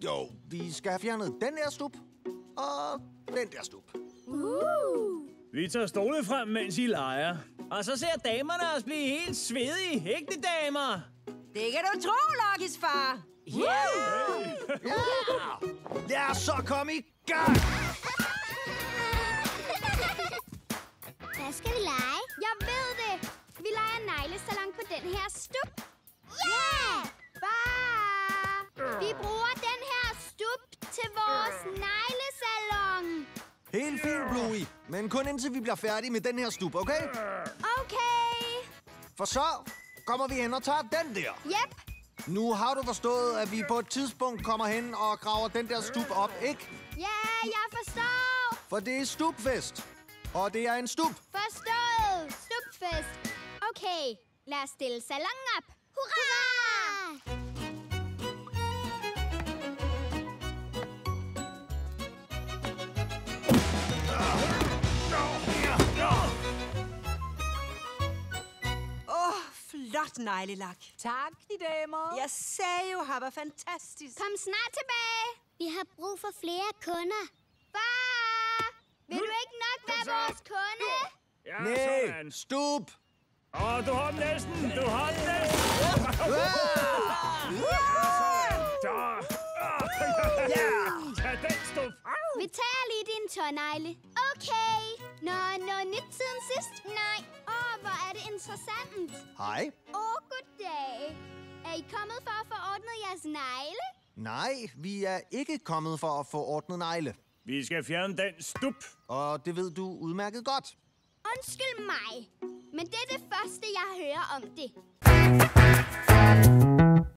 Jo, vi skal have fjernet den der stup og den der stup. Vi tager stole frem, mens I leger. Og så ser damerne os blive helt svedige, ikke de damer? Det kan du tro, Luckys far. Ja! Lad os så komme i gang! Hvad skal vi lege? Jeg ved det! Vi leger neglesalon på den her stup. Ja! Far! Vi bruger den her stup til vores neglesalon. Helt fint, Bluey. Men kun indtil vi bliver færdige med den her stup, okay? Okay. For så kommer vi hen og tager den der. Yep. Nu har du forstået, at vi på et tidspunkt kommer hen og graver den der stup op, ikke? Ja, jeg forstår. For det er stupfest. Og det er en stup. Forstået. Stupfest. Okay, lad os stille salonen op. Hurra! Flot neglelak. Tak, de damer. Jeg sagde jo, han var fantastisk. Kom snart tilbage. Vi har brug for flere kunder. Far! Vil du ikke nok være vores kunde? Ja, Nej, sådan. stup! Åh, du har den næsten. Du har den næsten. Tag den stup. Vi tager lige din tånegle. Okay. Noget nyt siden sidst? Nej. Hvor er det interessant. Hej. Goddag. Er I kommet for at få ordnet jeres negle? Nej, vi er ikke kommet for at få ordnet negle. Vi skal fjerne den stup. Og det ved du udmærket godt. Undskyld mig, men det er det første, jeg hører om det.